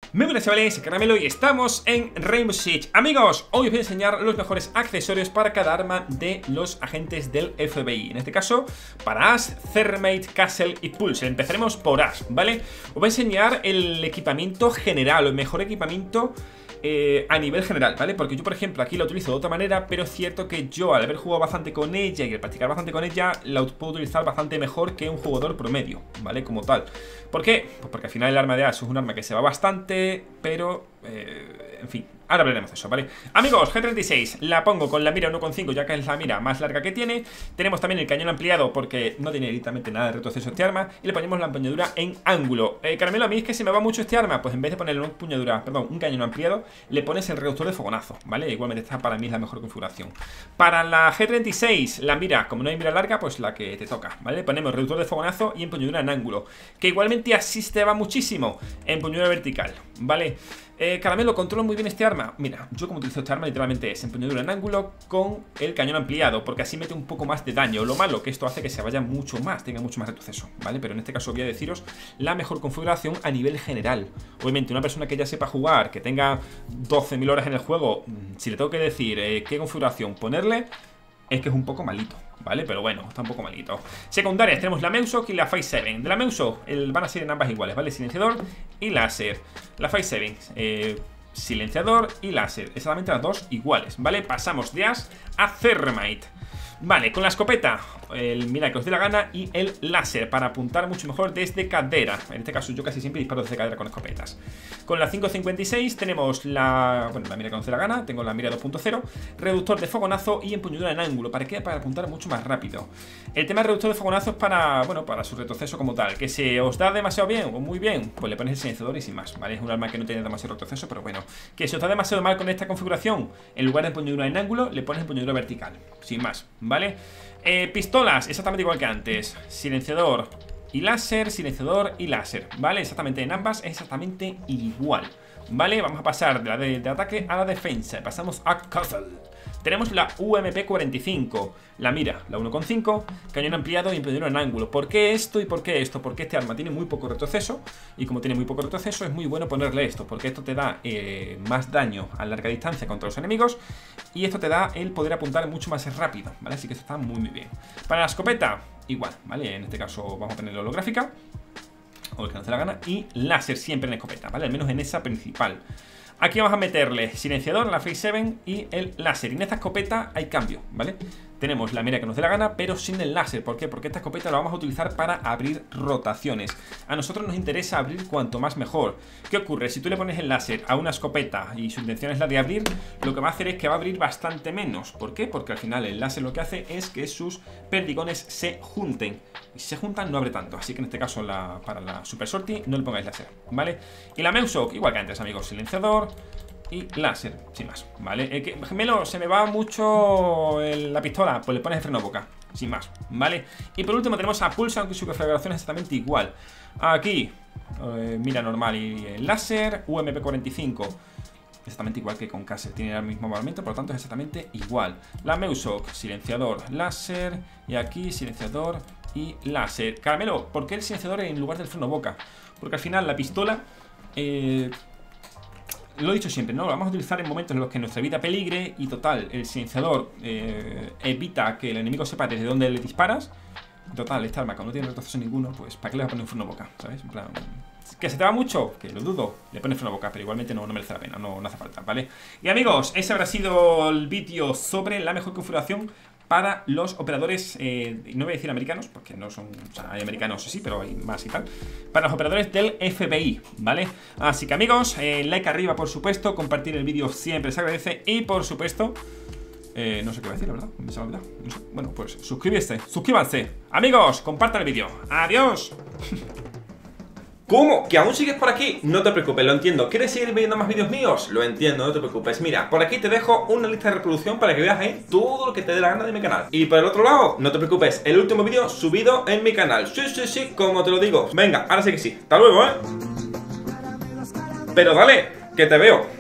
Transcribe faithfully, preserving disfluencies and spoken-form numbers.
Muy buenas chavales, soy Caramelo y estamos en Rainbow Six. Amigos, hoy os voy a enseñar los mejores accesorios para cada arma de los agentes del F B I. En este caso, para Ash, Thermite, Castle y Pulse. Empezaremos por Ash, ¿vale? Os voy a enseñar el equipamiento general, el mejor equipamiento Eh, a nivel general, ¿vale? Porque yo, por ejemplo, aquí la utilizo de otra manera, pero es cierto que yo, al haber jugado bastante con ella y al practicar bastante con ella, la puedo utilizar bastante mejor que un jugador promedio, ¿vale? Como tal. ¿Por qué? Pues porque al final el arma de Ash es un arma que se va bastante, pero... Eh, en fin, ahora hablaremos de eso, ¿vale? Amigos, G treinta y seis, la pongo con la mira uno coma cinco, ya que es la mira más larga que tiene. Tenemos también el cañón ampliado, porque no tiene directamente nada de retroceso este arma. Y le ponemos la empuñadura en ángulo. eh, Caramelo, a mí es que se me va mucho este arma. Pues en vez de ponerle una empuñadura, perdón, un cañón ampliado, le pones el reductor de fogonazo, ¿vale? Igualmente esta para mí es la mejor configuración. Para la G treinta y seis, la mira, como no hay mira larga, pues la que te toca, ¿vale? Ponemos reductor de fogonazo y empuñadura en ángulo, que igualmente así te va muchísimo. Empuñadura vertical, ¿vale? Eh, Caramelo, ¿controlo muy bien este arma? Mira, yo como utilizo este arma literalmente es empuñadura en ángulo con el cañón ampliado, porque así mete un poco más de daño. Lo malo que esto hace que se vaya mucho más, tenga mucho más retroceso, ¿vale? Pero en este caso voy a deciros la mejor configuración a nivel general. Obviamente una persona que ya sepa jugar, que tenga doce mil horas en el juego, si le tengo que decir eh, qué configuración ponerle, es que es un poco malito, ¿vale? Pero bueno, está un poco malito. Secundarias, tenemos la Meusok y la Phase siete. De la Meusok el, van a ser en ambas iguales, ¿vale? Silenciador y láser. La Phase siete, eh, silenciador y láser. Exactamente las dos iguales, ¿vale? Pasamos de Ash a Thermite. Vale, con la escopeta, el mira que os dé la gana y el láser para apuntar mucho mejor desde cadera. En este caso yo casi siempre disparo desde cadera con escopetas. Con la cinco cincuenta y seis tenemos la, bueno, la mira que os dé la gana, tengo la mira dos punto cero, reductor de fogonazo y empuñadura en ángulo. ¿Para qué? Para apuntar mucho más rápido. El tema del reductor de fogonazo es para, bueno, para su retroceso como tal. Que se os da demasiado bien o muy bien, pues le pones el silenciador y sin más, ¿vale? Es un arma que no tiene demasiado retroceso, pero bueno. Que se os da demasiado mal con esta configuración, en lugar de empuñadura en ángulo, le pones empuñadura vertical, sin más, ¿vale? Eh, pistolas, exactamente igual que antes. Silenciador y láser, silenciador y láser, ¿vale? Exactamente en ambas, exactamente igual, ¿vale? Vamos a pasar de la de, de ataque a la defensa. Pasamos a Castle. Tenemos la U M P cuarenta y cinco, la mira, la uno coma cinco, cañón ampliado y empuñadura en ángulo. ¿Por qué esto y por qué esto? Porque este arma tiene muy poco retroceso, y como tiene muy poco retroceso es muy bueno ponerle esto, porque esto te da eh, más daño a larga distancia contra los enemigos, y esto te da el poder apuntar mucho más rápido, ¿vale? Así que esto está muy muy bien. Para la escopeta, igual, ¿vale? En este caso vamos a poner la holográfica, o el que nos dé la gana, y láser siempre en escopeta, ¿vale? Al menos en esa principal. Aquí vamos a meterle silenciador, la Phase siete y el láser. Y en esta escopeta hay cambio, ¿vale? Tenemos la mira que nos dé la gana, pero sin el láser. ¿Por qué? Porque esta escopeta la vamos a utilizar para abrir rotaciones. A nosotros nos interesa abrir cuanto más mejor. ¿Qué ocurre? Si tú le pones el láser a una escopeta y su intención es la de abrir, lo que va a hacer es que va a abrir bastante menos. ¿Por qué? Porque al final el láser lo que hace es que sus perdigones se junten. Y si se juntan no abre tanto. Así que en este caso la, para la Super Sortie no le pongáis láser, ¿vale? Y la Meusok, igual que antes, amigos. Silenciador y láser, sin más, ¿vale? Eh, que, gemelo, se me va mucho el, la pistola, pues le pones el freno boca, sin más, ¿vale? Y por último tenemos a Pulse, aunque su configuración es exactamente igual. Aquí, eh, mira normal y el láser, U M P cuarenta y cinco, exactamente igual que con Castle, tiene el mismo movimiento, por lo tanto es exactamente igual. La Meusok, silenciador, láser, y aquí silenciador y láser. Caramelo, ¿por qué el silenciador en lugar del freno boca? Porque al final la pistola... Eh, Lo he dicho siempre, ¿no? Lo vamos a utilizar en momentos en los que nuestra vida peligre. Y total, el silenciador eh, evita que el enemigo sepa desde dónde le disparas. Total, esta arma, como no tiene retroceso ninguno, pues ¿para qué le vas a poner un freno boca? ¿Sabes? En plan, ¿que se te va mucho? Que lo dudo. Le pones freno boca, pero igualmente no, no merece la pena, no, no hace falta, ¿vale? Y amigos, ese habrá sido el vídeo sobre la mejor configuración para los operadores, eh, no voy a decir americanos, porque no son, o sea, hay americanos sí, pero hay más y tal, para los operadores del F B I, ¿vale? Así que amigos, eh, like arriba por supuesto, compartir el vídeo siempre se agradece, y por supuesto, eh, no sé qué voy a decir, la verdad, me se me ha olvidado, no sé. Bueno, pues suscríbete, suscríbanse, amigos, compartan el vídeo, adiós. ¿Cómo? ¿Que aún sigues por aquí? No te preocupes, lo entiendo. ¿Quieres seguir viendo más vídeos míos? Lo entiendo, no te preocupes. Mira, por aquí te dejo una lista de reproducción para que veas ahí todo lo que te dé la gana de mi canal. Y por el otro lado, no te preocupes, el último vídeo subido en mi canal. Sí, sí, sí, como te lo digo. Venga, ahora sí que sí. Hasta luego, ¿eh? Pero dale, que te veo.